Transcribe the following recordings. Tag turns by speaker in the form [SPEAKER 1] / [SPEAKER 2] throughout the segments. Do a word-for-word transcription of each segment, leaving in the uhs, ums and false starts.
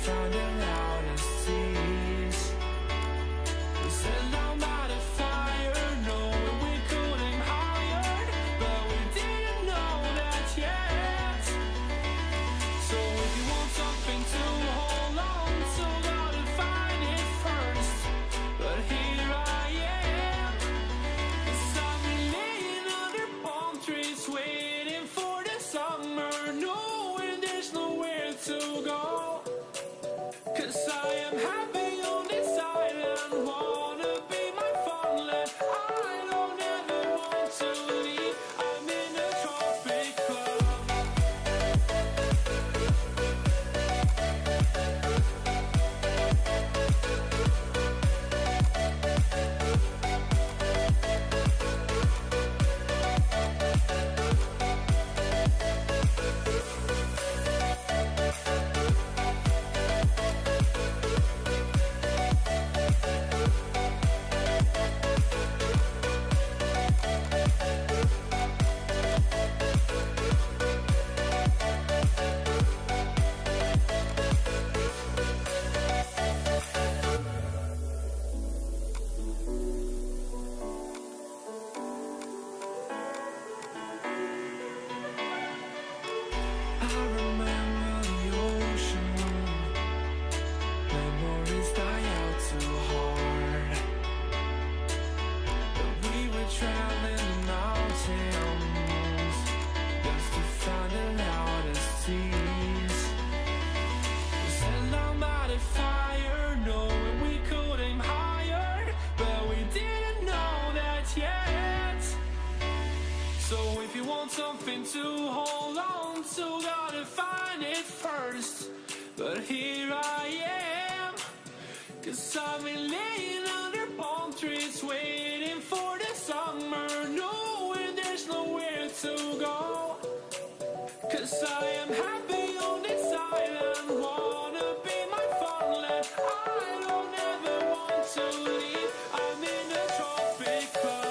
[SPEAKER 1] find the loudest tease. We set down by the fire, knowing we could aim higher, but we didn't know that yet. So if you want something to hold on to, gotta find it first. But here I am, 'cause I've been laying under palm trees, waiting for the summer, knowing there's nowhere to go. 'Cause I am happy on this island, wanna be my farmland. I don't ever want to leave, I'm in a tropic club. I remember the ocean, memories die out too hard. But we were traveling the mountains just to find the loudest tease. We sat down by the fire, knowing we could aim higher, but we didn't know that yet. So if you want something to hold on to, gotta find it first. But here I am, 'cause I've been laying under palm trees, waiting for the summer, knowing there's nowhere to go. 'Cause I am happy on this island, wanna be my farmland. I don't ever want to leave, I'm in a tropic club.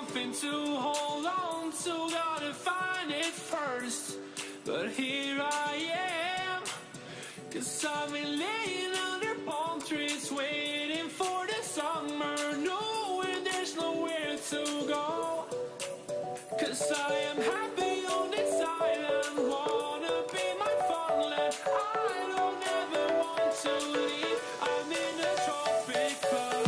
[SPEAKER 1] something to hold on to, gotta find it first. But here I am, 'cause I've been laying under palm trees, waiting for the summer, knowing there's nowhere to go. 'Cause I am happy on this island, wanna be my farmland. I don't ever want to leave, I'm in a tropic club.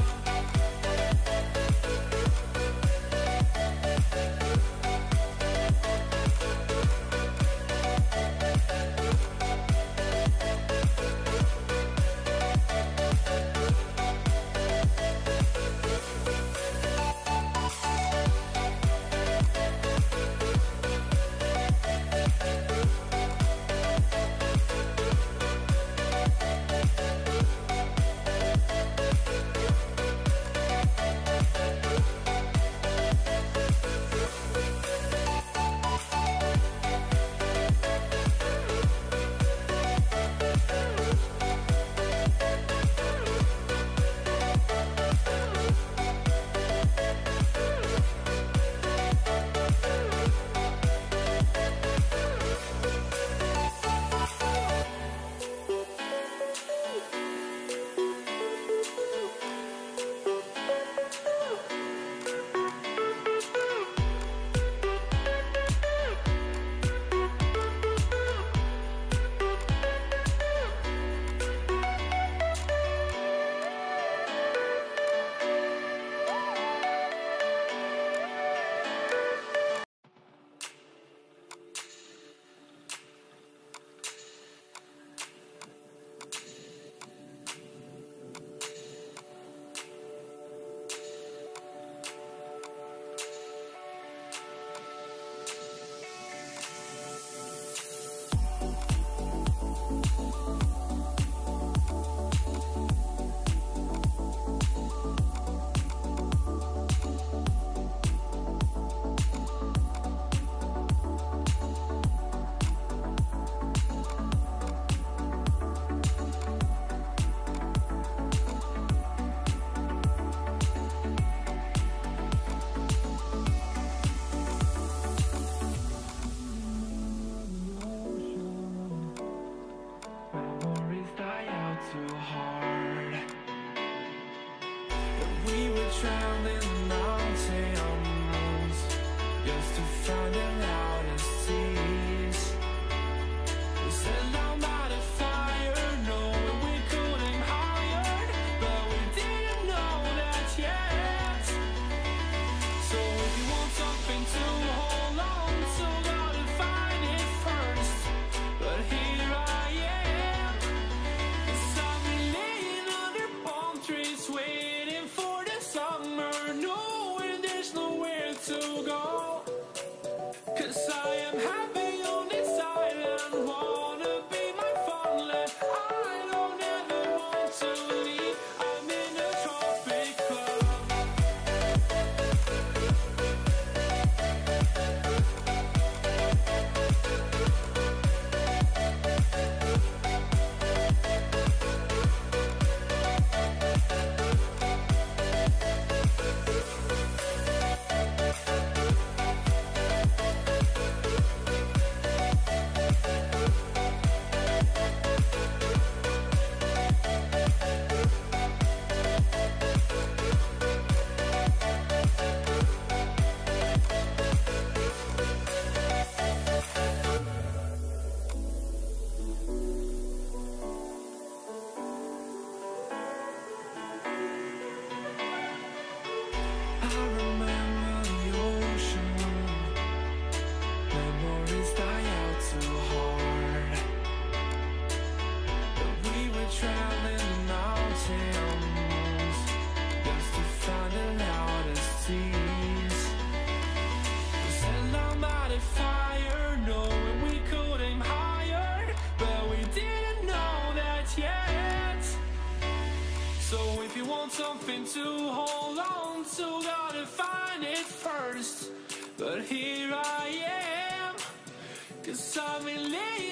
[SPEAKER 1] Something to hold on to, gotta find it first. But here I am, 'cause I've been laying